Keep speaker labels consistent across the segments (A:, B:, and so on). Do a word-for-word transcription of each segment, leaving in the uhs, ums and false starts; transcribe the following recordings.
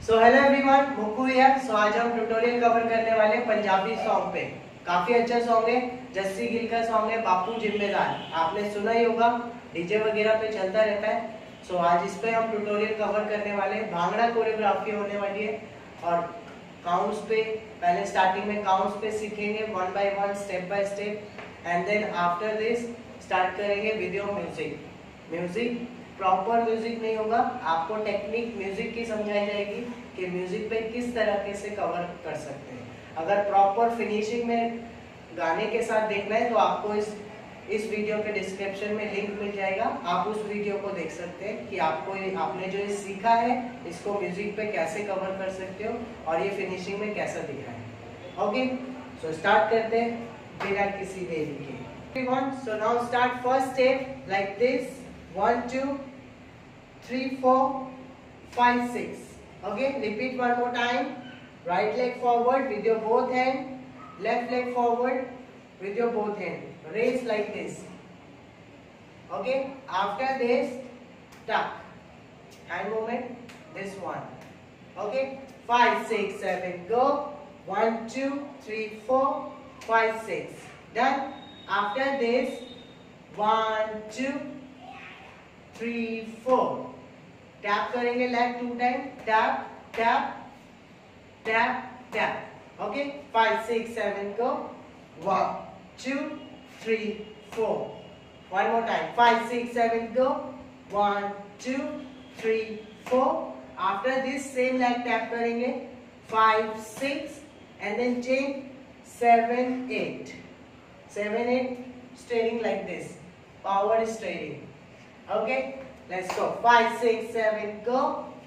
A: So hello everyone, Mukku here. So आज हम tutorial cover करने वाले हैं पंजाबी सॉन्ग पे। काफी अच्छा सॉन्ग है, जस्सी गिल का सॉन्ग है बापू जिम्मेदार। आपने सुना ही होगा, डीजे वगैरह पे चलता रहता है। सो so, आज इस पे हम ट्यूटोरियल कवर करने वाले हैं। भांगड़ा कोरियोग्राफी होने वाली है और काउंट्स पे, पहले स्टार्टिंग में काउंट्स पे सीखेंगे one by one, step by step, and then after this start करेंगे video music. Music proper music नहीं होगा, आपको टेक्निक म्यूजिक की समझाई जाएगी कि म्यूजिक पे किस तरह से कवर कर सकते हैं। अगर प्रॉपर फिनिशिंग में गाने के साथ देखना है तो आपको इस इस वीडियो के डिस्क्रिप्शन में लिंक मिल जाएगा, आप उस वीडियो को देख सकते हैं कि आपको ये आपने जो ये सीखा है इसको म्यूजिक पे कैसे कवर कर सकते हो और ये फिनिशिंग में कैसा दिखा है। ओके, सो स्टार्ट करते हैं बिना किसी देरी के। So now start first step like this, one two three four five six. Okay, repeat one more time. Right leg forward with your both hand, left leg forward with your both hand, raise like this. Okay, after this tuck hand movement, this one. Okay, five six seven go, one two three four five six, done. After this one two three four, tap करेंगे leg two time, tap tap tap tap. Okay, five six seven को, one two three four, one more time, five six seven को, one two three four. After this same leg tap करेंगे, five six and then change seven eight, seven eight stretching like this, power stretching. Okay, let's go. Five, six, seven, go.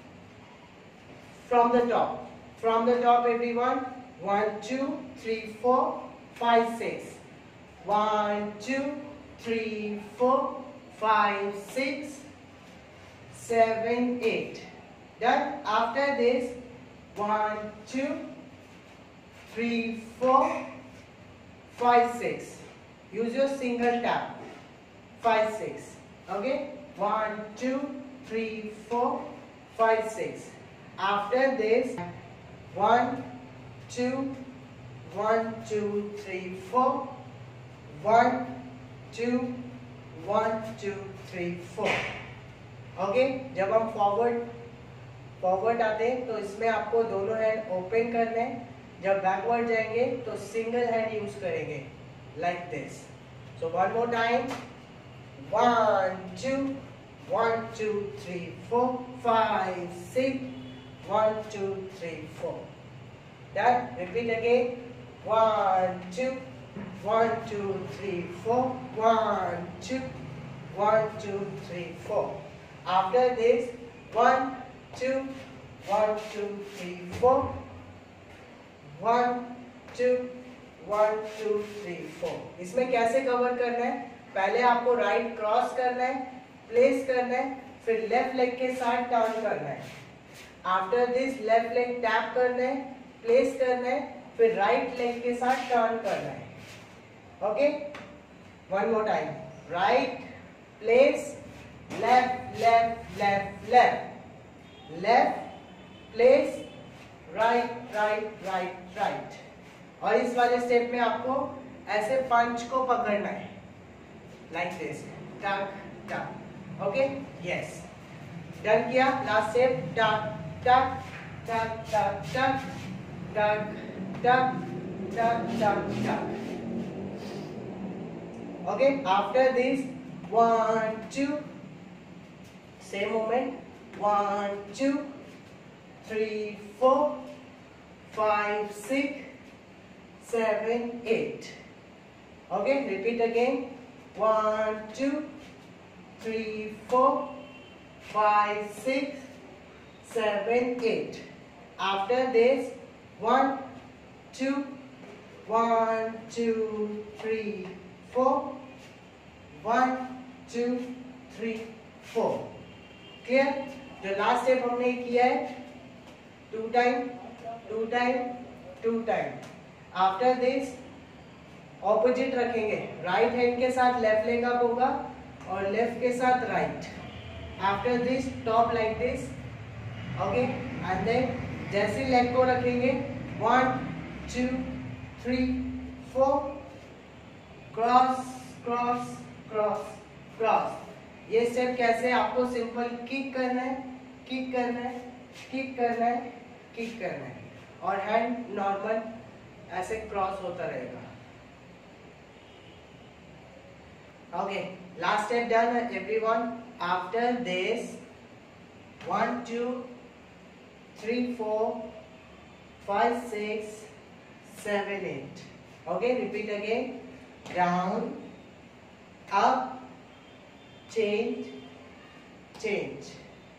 A: From the top. From the top, everyone. One, two, three, four, five, six. One, two, three, four, five, six, seven, eight. Done. After this, one, two, three, four, five, six. Use your single tap. Five, six. Okay, one two three four five six. After this, one two one two three four, one two one two three four. Okay, जब हम forward forward आते हैं तो इसमें आपको दोनों hand open करने हैं। जब बैकवर्ड जाएंगे तो सिंगल हैंड यूज करेंगे like this. So one more time, one two one two three four five six, one two three four. Done. Repeat again, one two one two three four, one two one two three four. After this, one two one two three four, one two one two three four. इसमें कैसे cover करना है? पहले आपको right cross करना है, place करना है, फिर लेफ्ट लेग के साथ टर्न करना है। After this left leg tap करना है, प्लेस करना है, फिर राइट लेग के साथ टर्न करना है। Okay, one more time, right place, left left left left, left place, right right right right. और इस वाले स्टेप में आपको ऐसे पंच को पकड़ना है like this, tuck tuck. Okay, yes, done किया। Last step, tuck tuck tuck tuck tuck tuck tuck tuck tuck tuck. Okay, after this, one two, same movement, one two three four five six seven eight. Okay, repeat again, one two three four five six seven eight. After this, one two one two three four, one two three four. Clear? जो last step हमने किया है, two time two time two time. After this opposite रखेंगे, right hand के साथ left leg up होगा और left के साथ right. After this top like this, okay, and then जैसे लेग को रखेंगे one two three four, cross cross cross cross. ये स्टेप कैसे आपको सिंपल किक करना है, किक करना है, किक करना है, किक करना है और हैंड नॉर्मल ऐसे क्रॉस होता रहेगा। Okay, last step done everyone. After this one two three four five six seven eight. Okay, repeat again, down up, change, change.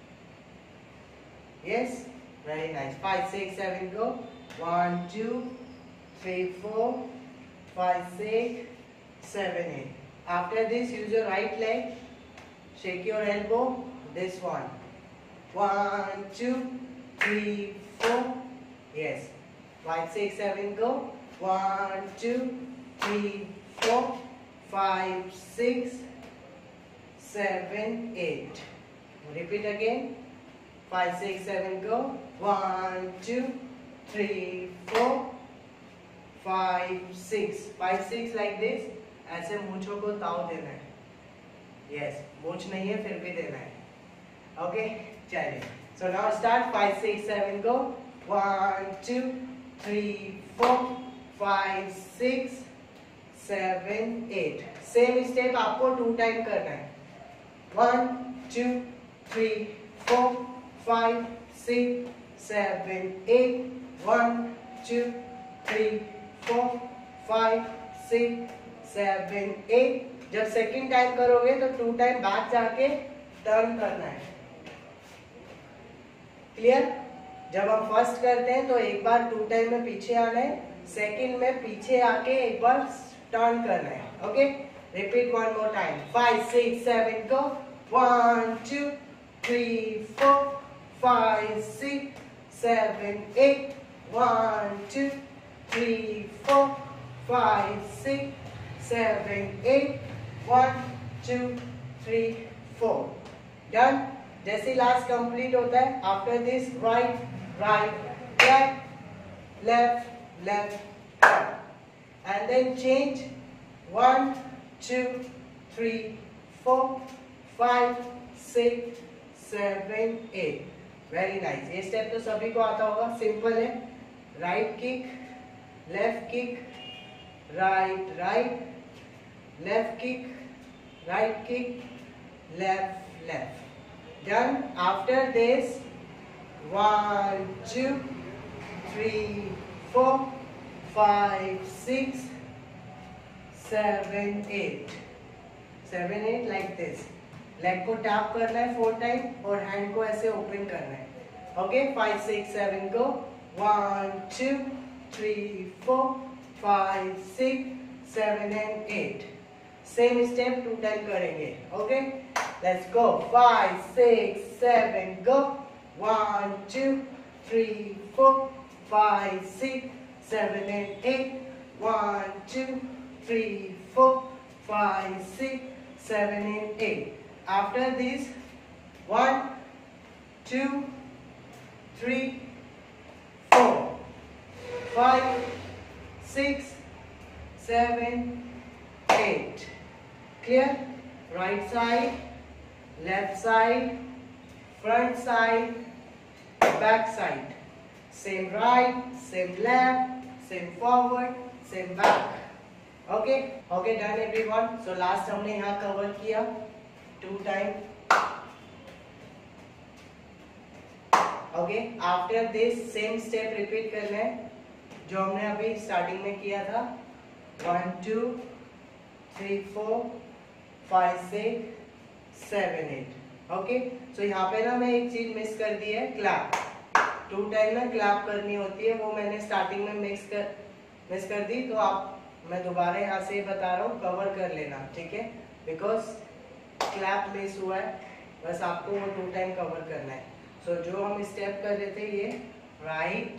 A: Yes, very nice. Five, six, seven, go. One, two, three, four, five, six, seven, eight. After this, use your right leg. Shake your elbow. This one. One, two, three, four. Yes. Five, six, seven, go. One, two, three, four. Five, six, seven, eight. Repeat again. Five, six, seven, go. One, two, three, four, five, six. Five, six like this. ऐसे मूंछों को ताव देना है. Yes, मूंछ नहीं है फिर भी देना है. Okay, चलिए. So now start. Five, six, seven, go. One, two, three, four, five, six. Seven eight. Same step आपको टू टाइम करना है। One two three four five six seven eight. One two three four five six seven eight. जब second time करोगे तो two time back जाके turn करना है। Clear? जब हम फर्स्ट करते हैं तो एक बार टू टाइम में पीछे आना है, सेकेंड में पीछे आके एक बार टर्न करना है। Okay, repeat one more time. Five six seven go. One two three four five six seven eight. One two three four five six seven eight. One two three four. Done. जैसे last complete होता है, after this right right left left left and then change one two three four five six seven eight. Very nice. ये step तो सभी को आता होगा, simple है। Right kick, left kick, right right, left kick, right kick, left left. Done. After this one two three four five six seven eight. Seven eight like this. Leg को tap करना है four time और hand को ऐसे open करना है। Okay, five six seven go. One two three four five six seven and eight. Same step two time करेंगे। Okay, let's go. Five six seven go. One two three four five six seven and eight. One, two, three, four, five, six, seven and eight. After this, one, two, three, four, five, six, seven, eight. Clear? Right side, left side, front side, back side. Same right, same left, same forward, same back. Okay, okay, done everyone. So last हमने यहाँ cover किया two time. Okay, after this same step repeat करना है जो हमने अभी starting में किया था. One, two, three, four, five, six, seven, eight. Okay, so यहाँ पे ना मैं एक चीज मिस कर दी है, clap. टू टाइम में क्लैप करनी होती है, वो मैंने स्टार्टिंग में मिक्स कर मिस कर दी, तो आप मैं दोबारा यहाँ से बता रहा हूँ, कवर कर लेना, ठीक है? बिकॉज क्लैप मिस हुआ है, बस आपको वो टू टाइम कवर करना है। सो so, जो हम स्टेप कर रहे थे ये right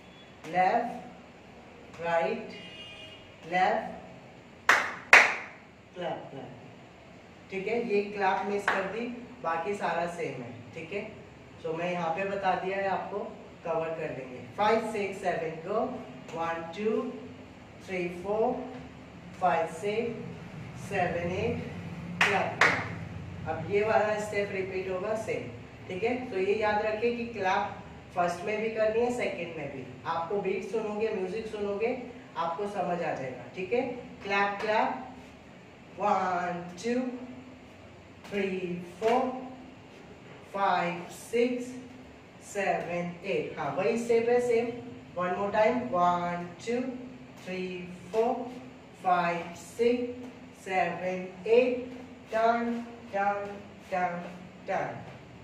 A: left right left clap clap, ठीक है? ये क्लैप मिस कर दी, बाकी सारा सेम है, ठीक है? सो so, मैं यहाँ पे बता दिया है आपको। कवर कर लेंगे। Five six seven go, one two three four five six seven eight clap. अब ये वाला स्टेप रिपीट होगा सेम, ठीक है। तो ये याद रखिए कि क्लैप फर्स्ट में भी करनी है, सेकंड में भी। आपको बीट सुनोगे, म्यूजिक सुनोगे, आपको समझ आ जाएगा, ठीक है। Clap clap, one two three four five six seven eight. हाँ वही स्टेप है same. One more time, one two three four five six seven eight, turn turn turn turn.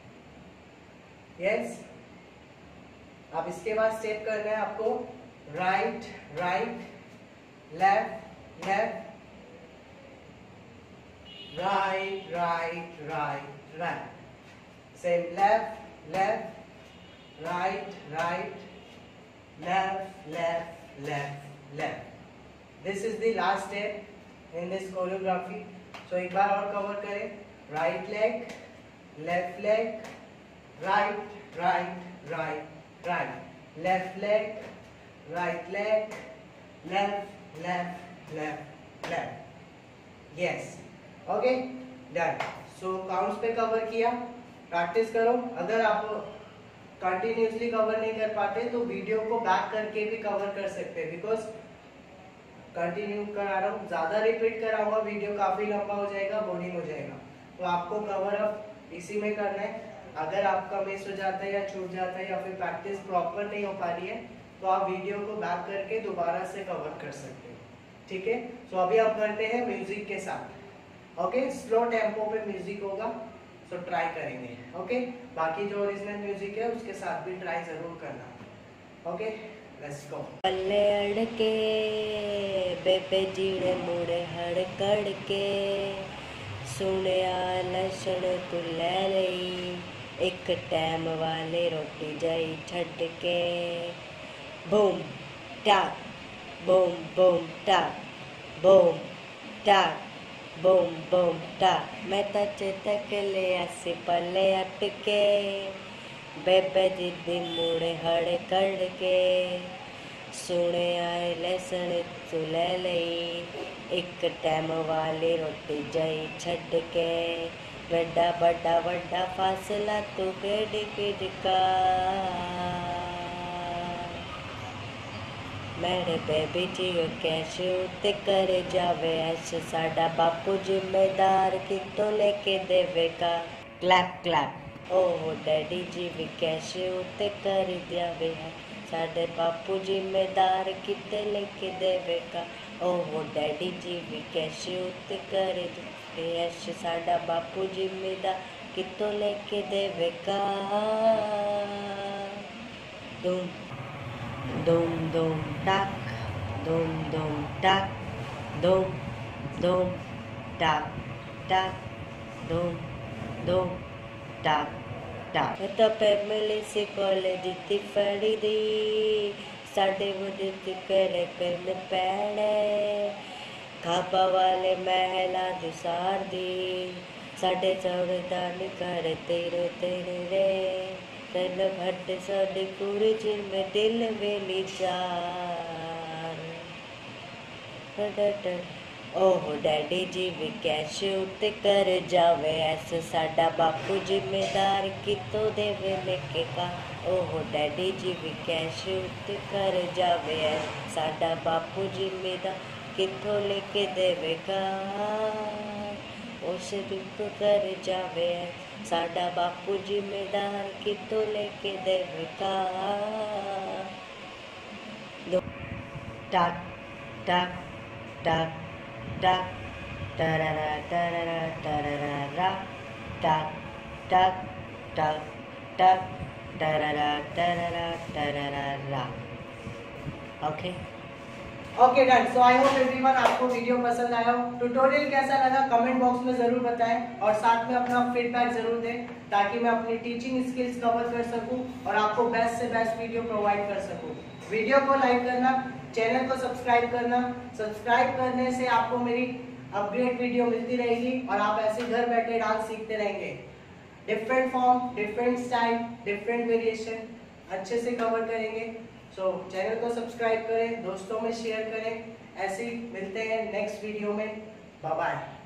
A: Yes. अब इसके बाद स्टेप करना है आपको right right left left right right right right. Same left left right right left left left left. This is the last step in this choreography. So एक बार और cover करें। Right leg left leg right right right right, left leg right leg left left left left. Yes, okay done. So counts पे cover किया, practice करो। अगर आप continuously cover नहीं कर पाते तो वीडियो को बैक करके भी कवर कर सकते हैं, बिकॉज कंटिन्यू करा रहा हूँ, ज्यादा रिपीट कराऊंगा वीडियो काफी लंबा हो जाएगा, बोरिंग हो जाएगा। तो आपको कवर अप इसी में करना है। अगर आपका मिस हो जाता है या छूट जाता है या फिर प्रैक्टिस प्रॉपर नहीं हो पा रही है तो आप वीडियो को बैक करके दोबारा से कवर कर सकते हो, ठीक है। सो अभी आप करते हैं म्यूजिक के साथ। ओके, स्लो टेम्पो पे म्यूजिक होगा, सो ट्राई करेंगे। ओके, बाकी जो ओरिजिनल म्यूजिक है उसके साथ भी ट्राई जरूर करना। ओके, लेट्स गो।
B: पल्ले अड़के बेबे जीड़े मुड़े हड़ कड़के, सुनिया लसण तू ले लई, एक टाइम वाले रोटी जाई छड़ के। बूम टाक बूम बूम टाक बूम टाक बूम बूम टाक। मैं तचे तक ले आसी पल्ले अटके, बेबे दीदी मुड़े हड़ कड़ के, सुने आए लसण तू ले लई, एक टाइम वाली रोटी जाई छड़ के। बड़ा बड़ा बड़ा फासला तू केड़ केड़ का, मेरे बेबी जी कैसे उते कर जावे ऐसे, साडा बापू जिम्मेदार कितों लेके देवेगा। Clap clap. ओह डैडी जी भी कैसे उते कर जावे है, साडे बापू जिम्मेदार किते लेके देवेगा। ओह डैडी जी भी कैसे उते कर ऐसे, साडा बापू जिम्मेदार कितों लेके देवेगा। दुम दुम दुम टाक दुम दुम टाक दुम दुम टाक टाक दुम दुम टाक टाक। तो फैमिली से कॉलेज दी फड़ी दी, साढ़े बजे दी पेरे पेन पैने, खापा वाले महला दी सार दी, साढ़े चौड़े दानी करे तेरे तेरे रे, तेन भट्ट साढ़े पूरे जिन में दिल वेली चार। ओह डैडी जी भी कैसे उते कर जावे ऐसे, साडा बापू जिम्मेदार कितों देवे लेके का। ओह डैडी जी भी कैसे उते कर जावे ऐसे, साडा बापू जिम्मेदार कितों लेके देवेगा। उसे भी तो कर जावे ऐसे, साडा बापू जिम्मेदार कितों लेके देवेगा। टाक टाक टाक टाक टररा टररा टररा रा, टाक टाक टाक टाक टररा टररा टररा रा। Okay
A: okay done. So I hope everyone आपको वीडियो पसंद आया हो। ट्यूटोरियल कैसा लगा कमेंट बॉक्स में जरूर बताएं और साथ में अपना फीडबैक जरूर दें, ताकि मैं अपनी टीचिंग स्किल्स कवर कर सकूं और आपको बेस्ट से बेस्ट वीडियो प्रोवाइड कर सकूं। वीडियो को लाइक करना, चैनल को सब्सक्राइब करना। सब्सक्राइब करने से आपको मेरी अपग्रेड वीडियो मिलती रहेगी और आप ऐसे घर बैठे डांस सीखते रहेंगे। Different form, different style, different variation, अच्छे से कवर करेंगे। सो चैनल को सब्सक्राइब करें, दोस्तों में शेयर करें। ऐसे ही मिलते हैं नेक्स्ट वीडियो में। Bye bye.